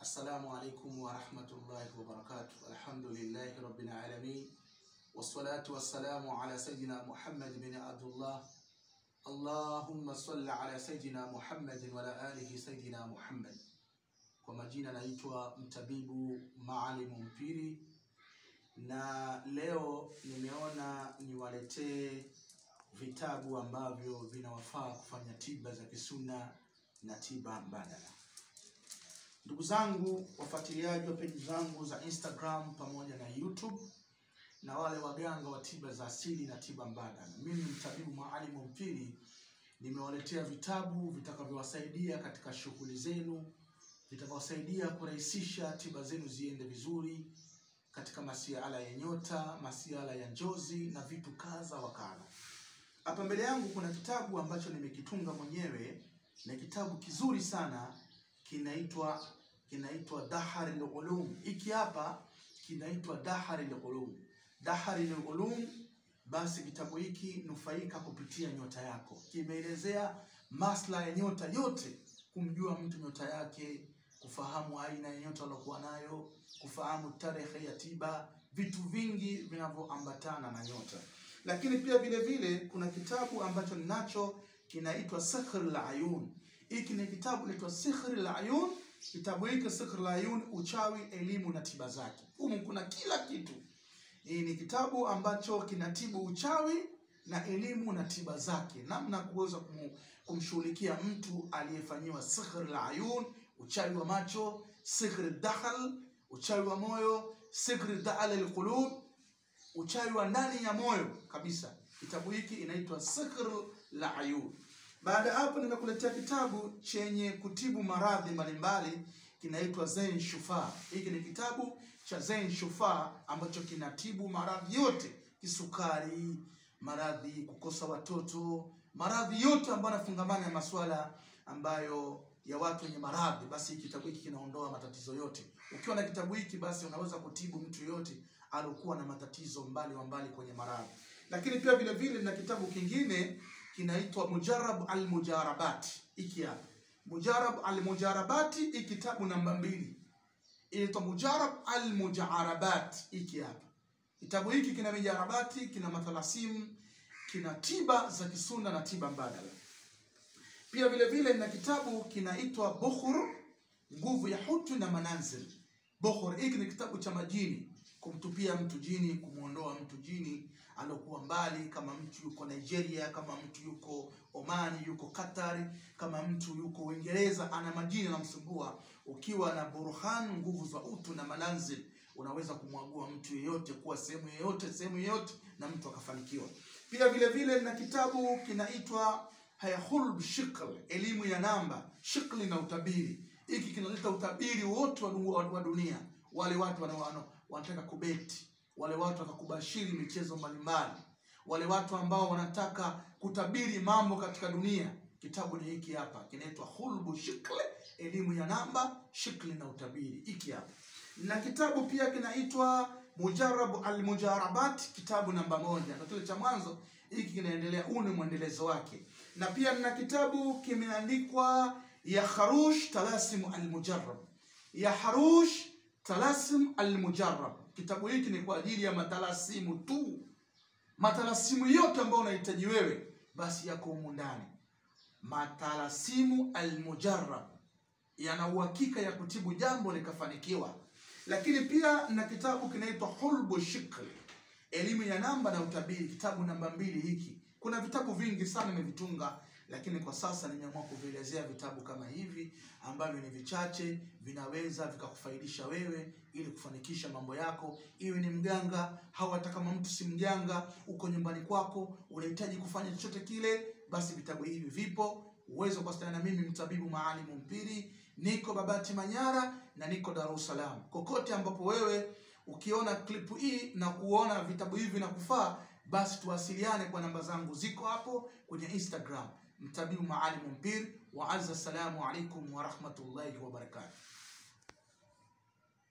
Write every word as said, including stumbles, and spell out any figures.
Assalamu alaikum wa rahmatullahi wa barakatuh. Alhamdulillahi rabbil alamin. Wassalatu wassalamu ala sayyidina Muhammad bin Abdullah. Allahumma salli ala sayyidina Muhammad wa ala alihi sayyidina Muhammad. Kwa majina naitwa mtabibu Maalim Mpiri, na leo nimeona niwaletee vitabu ambavyo vinawafaa kufanya tiba za kisuna na tiba mbadala. Ndugu zangu wafuatiliaji wa page zangu za Instagram pamoja na YouTube, na wale waganga wa tiba za asili na tiba mbadala, mimi mtabibu Maalim Mpiri nimewaletea vitabu vitakavyowasaidia katika shughuli zenu, vitakavyowasaidia kurahisisha tiba zenu ziende vizuri katika masuala ya nyota, masuala ya njozi na vitu kaza wakala. Hapa mbele yangu kuna kitabu ambacho nimekitunga mwenyewe, na kitabu kizuri sana, kinaitwa kinaitwa Dahar al-Ulum. Hiki hapa kinaitwa Dahar al-Ulum. Dahar al-Ulum, basi kitabu hiki nufaika kupitia nyota yako. Kimeelezea masla ya nyota yote, kumjua mtu nyota yake, kufahamu aina ya nyota aliyokuwa nayo, kufahamu tarehe ya tiba, vitu vingi vinavyoambatana na nyota. Lakini pia vile vile kuna kitabu ambacho ninacho kinaitwa Segerea al-Ayun. Hiki ni kitabu kinaitwa Segerea al-Ayun. Kitabu hiki Segerea al-Ayun, uchawi, elimu na tiba zake. Humu kuna kila kitu. Hii ni kitabu ambacho kinatibu uchawi na elimu na tiba zake, namna kuweza kumshughulikia mtu aliyefanyiwa Segerea al-Ayun, uchawi wa macho, Segerea dakhal, uchawi wa moyo, Segerea daal al-qulub, uchawi wa ndani ya moyo kabisa. Kitabu hiki inaitwa Segerea al-Ayun. Baada hapo nimekuletea kitabu chenye kutibu maradhi mbalimbali, kinaitwa Zain Shufa. Hiki ni kitabu cha Zain Shufa ambacho kinatibu maradhi yote, kisukari, maradhi kukosa watoto, maradhi yote ambayo yanafungamana na masuala ambayo ya watu wenye maradhi. Basi kitabu hiki kinaondoa matatizo yote. Ukiwa na kitabu hiki basi unaweza kutibu mtu yote aliyokuwa na matatizo mbali wa mbali kwenye maradhi. Lakini pia vile vile na kitabu kingine kinaitwa Mujarrab al-Mujarabat. Hiki hapa Mujarrab al-Mujarabat, hiki kitabu namba mbili. Inaitwa Mujarrab al-Mujarabat. Hiki hapa kitabu hiki kina mijarabati, kina mathalasimu, kina tiba za kisuna na tiba mbadala. Pia vile vile na kitabu kinaitwa Bukhur, nguvu ya hutu na manazil. Bukhur hiki ni kitabu cha majini, kumtupia mtu jini, kumuondoa mtu jini alokuwa mbali, kama mtu yuko Nigeria, kama mtu yuko Omani, yuko Katari, kama mtu yuko Uingereza ana majini anamsumbua. Ukiwa na burhan, nguvu za utu na manazil, unaweza kumwagua mtu yeyote kuwa sehemu yeyote, sehemu yeyote, na mtu akafanikiwa. Pia vile vile na kitabu kinaitwa Hayahul Shikl, elimu ya namba, shikli na utabiri. Hiki kinaleta utabiri wote wa dunia. Wale watu wanataka kubeti, wale watu watakubashiri michezo mbalimbali, wale watu ambao wanataka kutabiri mambo katika dunia, kitabu ni hiki hapa, kinaitwa Hulbu Shikle, elimu ya namba, shikli na utabiri. Hiki hapa. Na kitabu pia kinaitwa Mujarrab al-Mujarabat, kitabu namba moja. Na kile cha mwanzo hiki kinaendelea, huu ni mwendelezo wake. Na pia na kitabu kimeandikwa Ya Harush Talasim al-Mujarrab. Ya Harush Talasim al-Mujarrab. Kitabu hiki ni kwa ajili ya matalasimu tu. Matalasimu yote ambayo unahitaji wewe basi yako humu ndani. Matalasimu al-Mujarrab yana uhakika ya kutibu jambo likafanikiwa. Lakini pia na kitabu kinaitwa Hulbu Shikl, elimu ya namba na utabiri, kitabu namba mbili hiki. Kuna vitabu vingi sana nimevitunga, lakini kwa sasa nimeamua kuvielezea vitabu kama hivi ambavyo ni vichache, vinaweza vikakufaidisha wewe ili kufanikisha mambo yako. Iwe ni mganga au hata kama mtu si mganga, uko nyumbani kwako unahitaji kufanya chochote kile, basi vitabu hivi vipo. Uwezo kuwasiliana na mimi mtabibu Maalim Mpiri, niko Babati Manyara na niko Dar es Salaam. Kokote ambapo wewe ukiona klipu hii na kuona vitabu hivi na kufaa, basi tuwasiliane kwa namba zangu ziko hapo kwenye Instagram, mtabibu Maalim Mpiri. Wa azza, salamu alaikum wa rahmatullahi wa barakatuh.